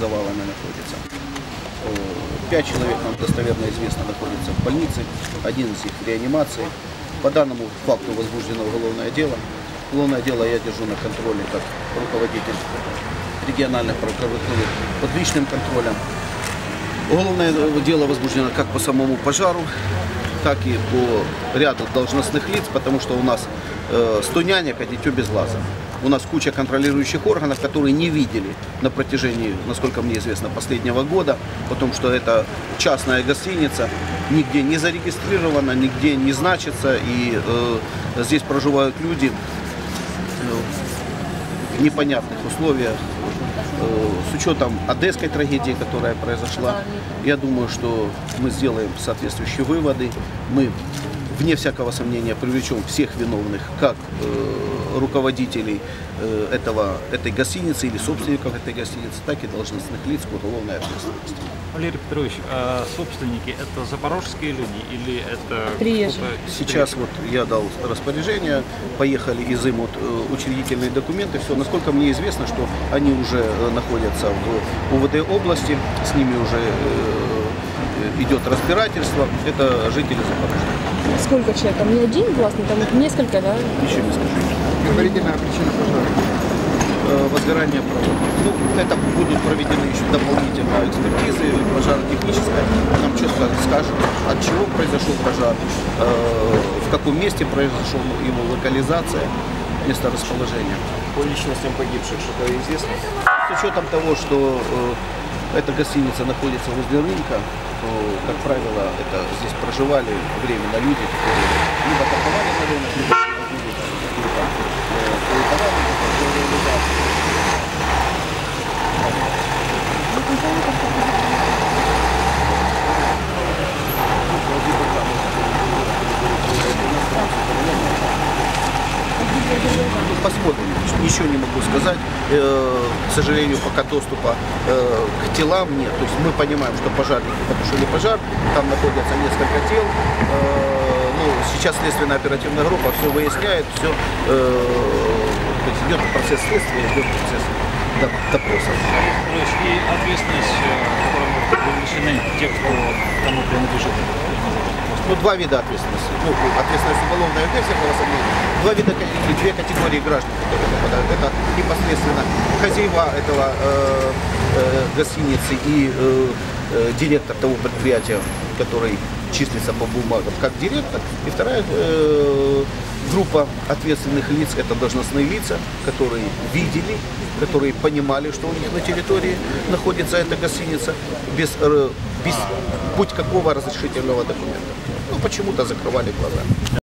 завалами находится. 5 человек, нам достоверно известно, находятся в больнице, 11 в реанимации. По данному факту возбуждено уголовное дело. Уголовное дело я держу на контроле как руководитель региональной прокуратуры под личным контролем. Уголовное дело возбуждено как по самому пожару, так и по ряду должностных лиц, потому что у нас 100 нянек, а дитё без глаза. У нас куча контролирующих органов, которые не видели на протяжении, насколько мне известно, последнего года, потому что это частная гостиница, нигде не зарегистрирована, нигде не значится, и здесь проживают люди в непонятных условиях. С учетом одесской трагедии, которая произошла, я думаю, что мы сделаем соответствующие выводы. Мы, вне всякого сомнения, привлечем всех виновных, как руководителей этой гостиницы или собственников этой гостиницы, так и должностных лиц к уголовной ответственности. Валерий Петрович, а собственники это запорожские люди или это приезжие? Сейчас вот я дал распоряжение, поехали изымут учредительные документы, все. Насколько мне известно, что они уже находятся в УВД области, с ними уже идет разбирательство, это жители Запорожья. Сколько человек? Там не один властный, там несколько, да? Еще не скажу. Предварительная причина пожара. Возгорание проводов. Ну, это будут проведены еще дополнительные экспертизы, пожаротехническая. Нам четко скажут, от чего произошел пожар, в каком месте произошла его локализация, место расположения. По личностям погибших что-то известно? С учетом того, что эта гостиница находится возле рынка, то, как правило, это здесь проживали временно люди, которые либо торговали на рынок, либо посмотрим, ничего не могу сказать. К сожалению, пока доступа к телам нет. То есть мы понимаем, что пожарники потушили пожар, там находятся несколько тел. Ну, сейчас следственная оперативная группа все выясняет, все идет процесс следствия, идет процесс допроса. И ответственность, которой привлечены те, кто кому принадлежит. Ну, два вида ответственности. Ну, ответственность уголовная, вне всякого сомнения. Два вида, две категории граждан, которые попадают. Это непосредственно хозяева этого гостиницы и директор того предприятия, который числится по бумагам как директор. И вторая группа ответственных лиц – это должностные лица, которые видели, которые понимали, что у них на территории находится эта гостиница без хоть какого разрешительного документа. Ну, почему-то закрывали глаза.